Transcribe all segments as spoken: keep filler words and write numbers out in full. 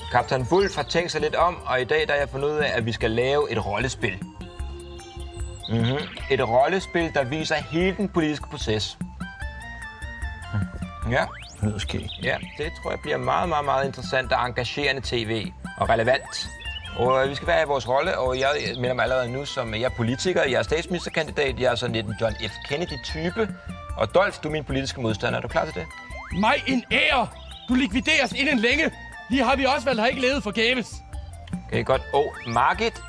Kaptajn Wulff har tænkt sig lidt om, og i dag der har jeg fundet ud af, at vi skal lave et rollespil. Mm-hmm. Et rollespil, der viser hele den politiske proces. Ja. Det lyder skægt. Ja, det tror jeg bliver meget, meget, meget interessant og engagerende tv og relevant. Og vi skal være i vores rolle, og jeg melder mig allerede nu som jeg er politiker, jeg er statsministerkandidat, jeg er sådan lidt en John F. Kennedy-type. Og Dolph, du er min politiske modstander. Er du klar til det? Mig en ære! Du likvideres inden længe. Lige har vi også vel har ikke levet forgæves. Okay, godt. Og Margit,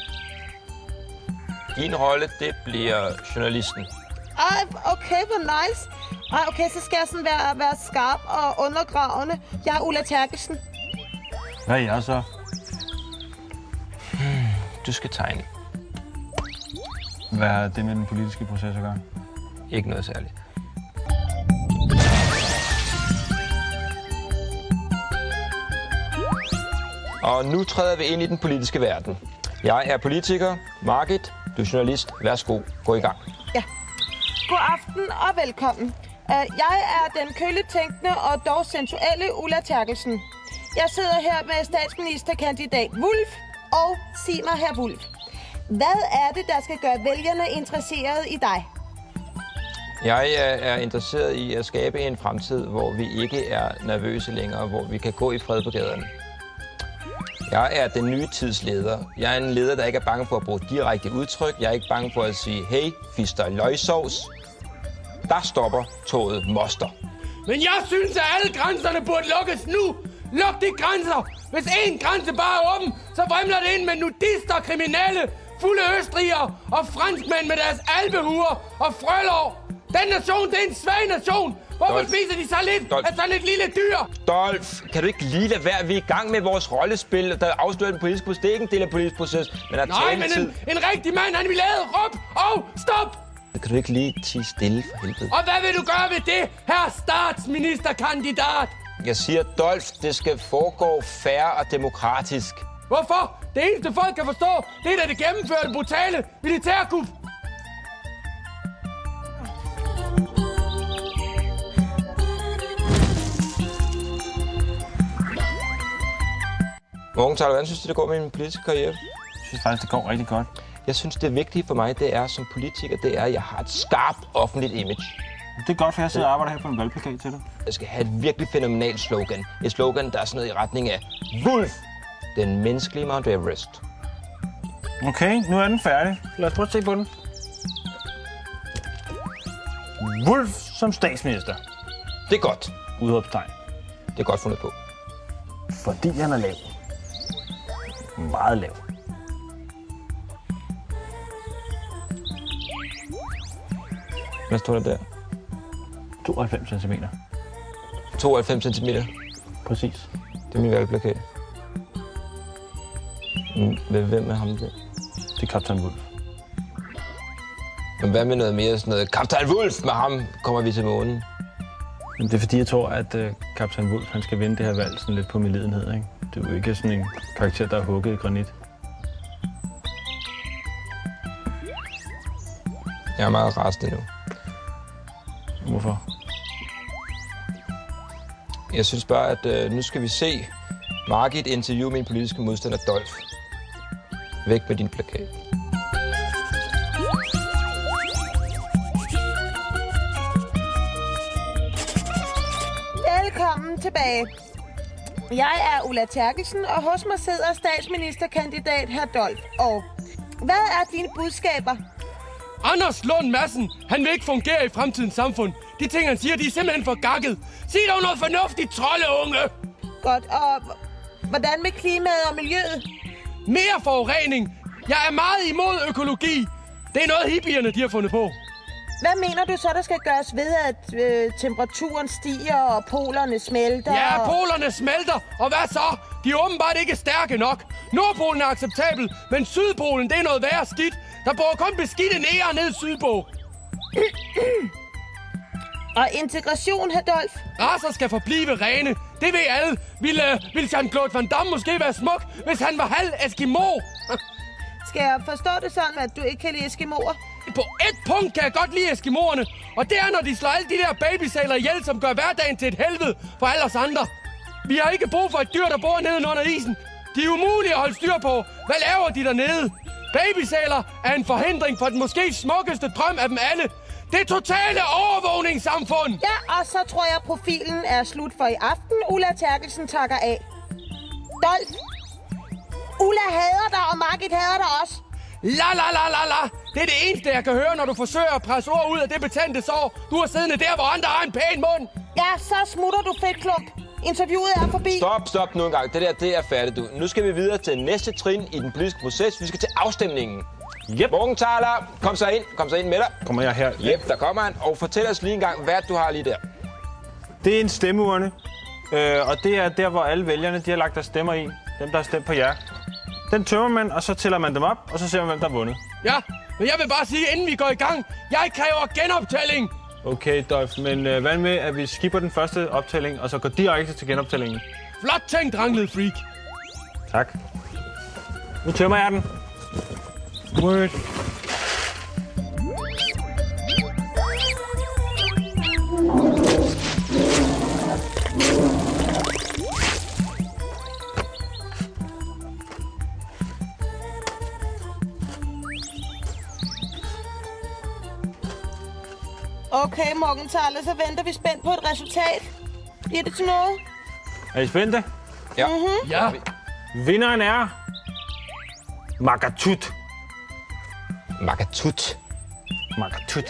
din rolle, det bliver journalisten. Ej, okay, hvor nice. Ej, okay, så skal jeg sådan være, være skarp og undergravende. Jeg er Ulla Terkelsen. Hvad er jeg så? Hmm, du skal tegne. Hvad er det med den politiske proces at gøre? Ikke noget særligt. Og nu træder vi ind i den politiske verden. Jeg er politiker. Margit, du er journalist. Værsgo, gå i gang. Ja. God aften og velkommen. Jeg er den køletænkende og dog sensuelle Ulla Terkelsen. Jeg sidder her med statsministerkandidat Wulff og sig mig, herr Wulff. Hvad er det, der skal gøre vælgerne interesseret i dig? Jeg er interesseret i at skabe en fremtid, hvor vi ikke er nervøse længere, hvor vi kan gå i fred på gaderne. Jeg er den nye tids leder. Jeg er en leder, der ikke er bange for at bruge direkte udtryk. Jeg er ikke bange for at sige, hey, fister løgsovs. Der stopper toget moster. Men jeg synes, at alle grænserne burde lukkes nu. Luk de grænser. Hvis én grænse bare er åben, så vrimler det ind med nudister, kriminelle, fulde østrigere og franskmænd med deres albehuer og frølår. Den nation, det er en svag nation. Hvorfor Dolph. spiser de så lidt Dolph. af sådan et lille dyr? Dolph, kan du ikke lige lade være? Vi er i gang med vores rollespil, der afslører den politiske proces. Det er ikke en del af politisk proces, men der Nej, men en, en rigtig mand, han vil lade råb og stop! Kan du ikke lige tie stille for helvede? Og hvad vil du gøre ved det, herr statsministerkandidat? Jeg siger, Dolph, det skal foregå fair og demokratisk. Hvorfor? Det eneste folk kan forstå, det er da det gennemførte brutale militærkup. Morgenthaler, hvordan synes du, det går med min politiske karriere? Jeg synes faktisk, det går rigtig godt. Jeg synes, det vigtige for mig, det er som politiker, det er, at jeg har et skarpt offentligt image. Det er godt, for jeg sidder og arbejder her på en valgplakat til dig. Jeg skal have et virkelig fænomenalt slogan. Et slogan, der er sådan noget i retning af Wulff, den menneskelige Mount Everest. Okay, nu er den færdig. Lad os prøve at se på den. Wulff som statsminister. Det er godt. Udråbstegn. Det er godt fundet på. Fordi han er lav. Meget lav. Hvad står der der? tooghalvfems centimeter. tooghalvfems centimeter? Præcis. Det er min valgplakat. Hvem er ham der? Det er Kaptajn Wulff. Men hvad med noget mere sådan noget? Kaptajn Wulff, med ham kommer vi til månen. Men det er fordi, jeg tror, at uh, Kaptajn Wulff, han skal vinde det her valg sådan lidt på medlidenhed, ikke? Det er jo ikke sådan en karakter, der er hugget i granit. Jeg er meget rasende nu. Hvorfor? Jeg synes bare, at øh, nu skal vi se Margit interview min politiske modstander Dolph. Væk med din plakat. Velkommen tilbage. Jeg er Ulla Terkelsen, og hos mig sidder statsministerkandidat herr Dolph. Og hvad er dine budskaber? Anders Lund Madsen, han vil ikke fungere i fremtidens samfund. De ting, han siger, de er simpelthen for gakket. Sig dog noget fornuftigt, troldeunge! Godt, og hvordan med klimaet og miljøet? Mere forurening. Jeg er meget imod økologi. Det er noget hippierne, de har fundet på. Hvad mener du så, der skal gøres ved, at øh, temperaturen stiger og polerne smelter? Ja, og... polerne smelter. Og hvad så? De er åbenbart ikke stærke nok. Nordpolen er acceptabel, men Sydpolen, det er noget værre skidt. Der bor kun beskidte nære ned sydpå. Og integration, herr Dolph? Racer skal forblive rene. Det ved alle. Ville, uh, ville Jean-Claude Van Damme måske være smuk, hvis han var halv Eskimo? Skal jeg forstå det sådan, at du ikke kan lide Eskimoer? På et punkt kan jeg godt lide Eskimoerne. Og det er, når de slår alle de der babysæler ihjel, som gør hverdagen til et helvede for alle os andre. Vi har ikke brug for et dyr, der bor nede under isen. De er umulige at holde styr på. Hvad laver de dernede? Babysæler er en forhindring for den måske smukkeste drøm af dem alle. Det totale overvågningssamfund. Ja, og så tror jeg, profilen er slut for i aften. Ulla Terkelsen takker af. Dolf. Ulla hader dig, og Margit hader dig også. La la la la la. Det er det eneste, jeg kan høre, når du forsøger at presse ord ud af det betændte sår. Du er siddende der, hvor andre har en pæn mund. Ja, så smutter du, fedtklump. Interviewet er forbi. Stop, stop nu en gang. Det der, det er færdigt, du. Nu skal vi videre til næste trin i den politiske proces. Vi skal til afstemningen. Yep. Morgenthaler, kom så ind. Kom så ind med dig. Kommer jeg her? Yep, der kommer han. Og fortæl os lige en gang, hvad du har lige der. Det er en stemmeurne, øh, og det er der, hvor alle vælgerne de har lagt deres stemmer i. Dem, der har stemt på jer. Den tømmer man, og så tæller man dem op, og så ser man, hvem der har vundet. Ja, men jeg vil bare sige, inden vi går i gang, jeg kræver genoptælling. Okay, Dolf, men øh, hvad med, at vi skipper den første optælling, og så går direkte til genoptællingen? Flot tænkt, Ranglet Freak. Tak. Nu tømmer jeg den. Word. Okay, Morgenthaler, så venter vi spændt på et resultat. Bliver det til noget? Er I spændte? Ja. Mm-hmm. Ja. Vinderen er... Magatut. Magatut. Magatut.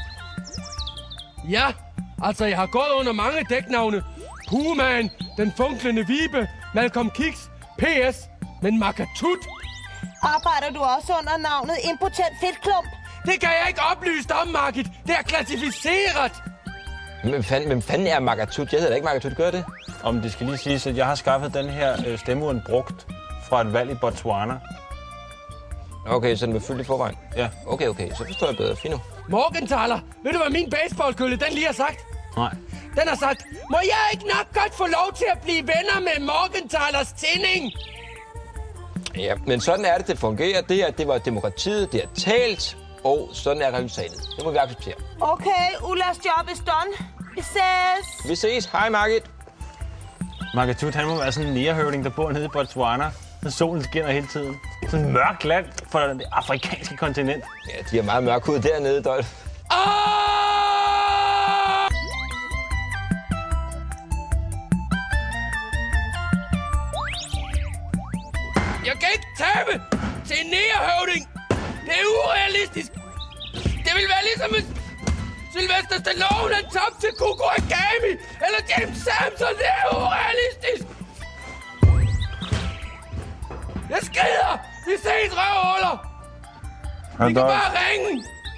Ja, altså jeg har gået under mange dæknavne. Puman, Den Funklende Vibe, Malcolm Kiks, P S, men Magatut? Arbejder du også under navnet Impotent Fedtklump? Det kan jeg ikke oplyse dig om, Margit. Det er klassificeret. Hvem fanden, hvem fanden er Magatut? Jeg hedder da ikke Magatut, gør det? Om det skal lige siges, at jeg har skaffet den her øh, stemmeurne brugt fra et valg i Botswana. Okay, så den var fyldt i forvejen? Ja. Okay, okay, så forstår jeg bedre. Fino. Morgenthaler, ved du hvad min baseballkølle, den lige har sagt? Nej. Den har sagt, må jeg ikke nok godt få lov til at blive venner med Morgenthalers tænding? Ja, men sådan er det, det fungerer. Det, er, det var demokratiet, det er talt, og sådan er resultatet. Det må vi acceptere. Okay, Ullas job is done. Vi ses. Vi ses. Hej, Margit. Magatut, han må være sådan en nærhøvding, der bor nede i Botswana. Så solen skinner hele tiden. Sådan et mørkt land for det afrikanske kontinent. Ja, de er meget mørk ud dernede, Dolf. Ah! Jeg kan ikke tabe til en nærhøvding. Det er urealistisk. Det vil være ligesom hvis Sylvester Stallone han tabte til Kuko Agami eller James Samson. Det er urealistisk. Jeg skrider. Vi ses, røvhuller. Vi kan bare ringe.